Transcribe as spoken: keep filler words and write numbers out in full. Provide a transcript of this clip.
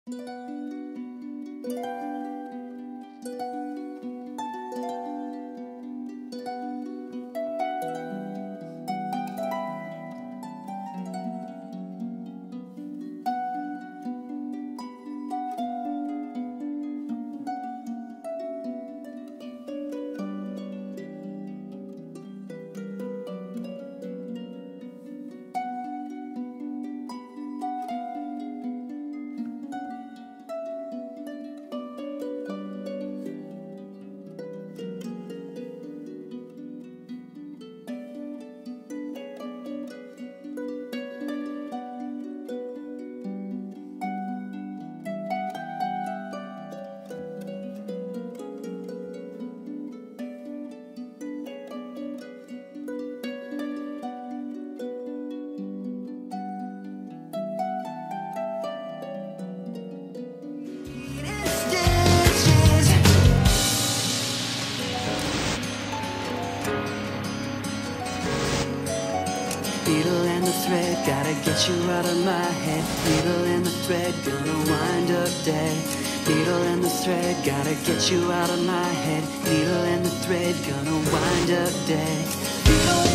Needle and the thread, gotta get you out of my head. Needle and the thread, gonna wind up dead. Needle and the thread, gotta get you out of my head. Needle and the thread, gonna wind up dead. Needle